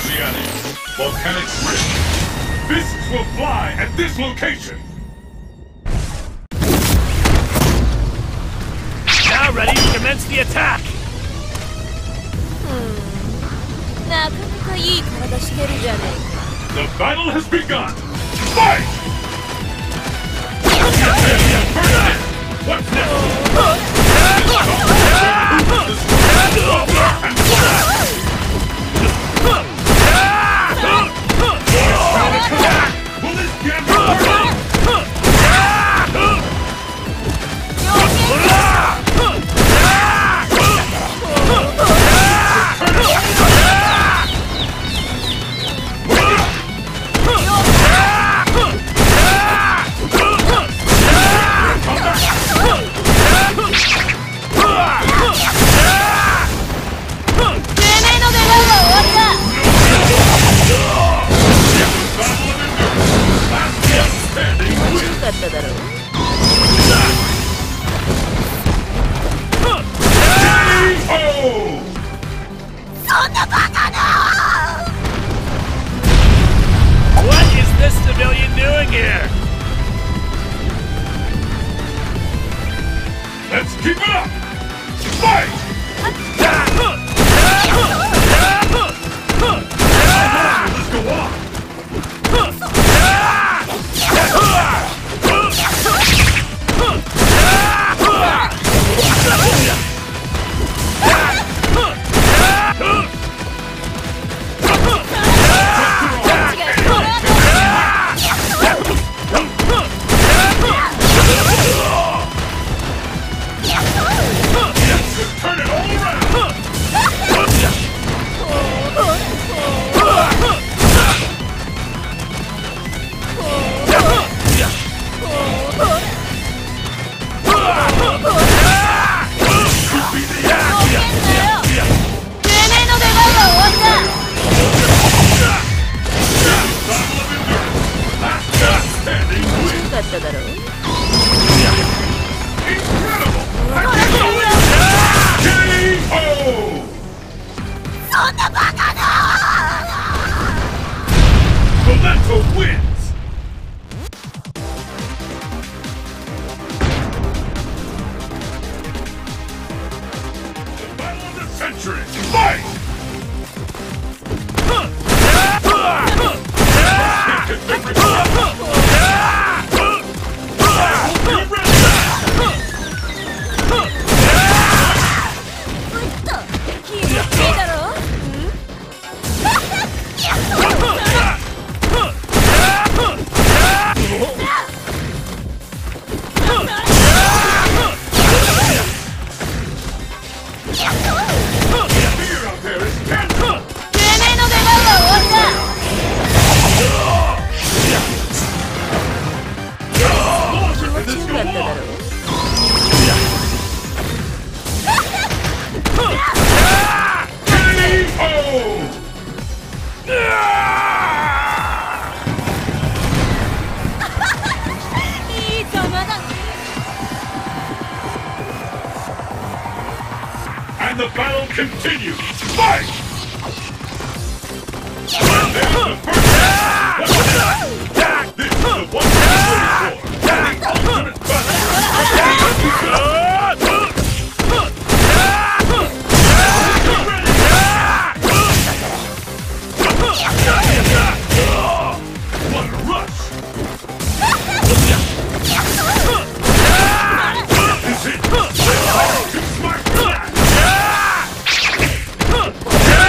Oceanic volcanic rift. Fists will fly at this location. Now ready to commence the attack. なかなかいい体してるじゃねえか。 The battle has begun. Fight! What's next? Will this gamble work? What is this civilian doing here? Let's keep it up! Fight! Let's go on! Turn it all around! Volento wins! The battle of the century! Fight! And the battle continues! Fight! And there's the first match! This is the one we're waiting for! The ultimate battle! What a rush! Is it? To smart that!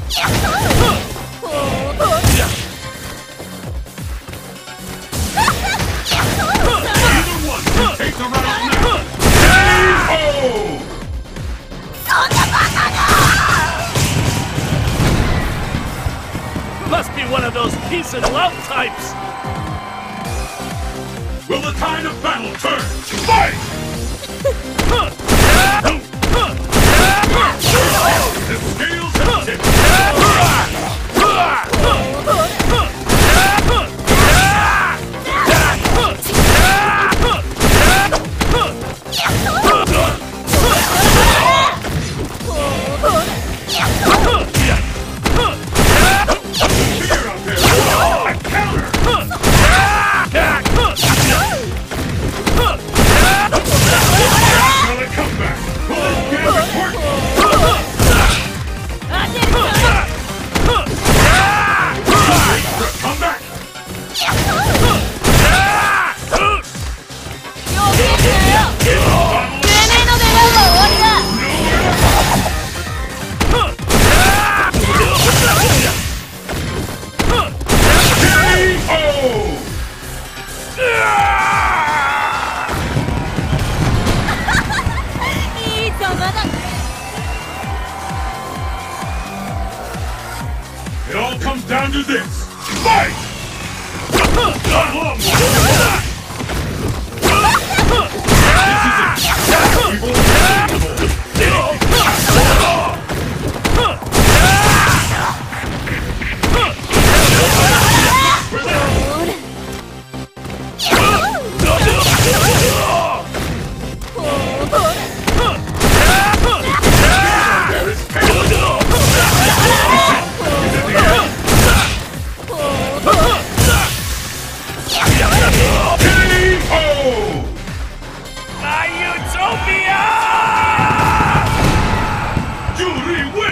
one can take the round now. KO! Must be one of those peace and love types. Will the tide of battle turn? Fight! The scales have tipped. Fear out there! A counter! Another comeback! Will this gambit work? For a comeback? いいぞまだ It all comes down to this. Fight! This My Utopia! Yuri wins!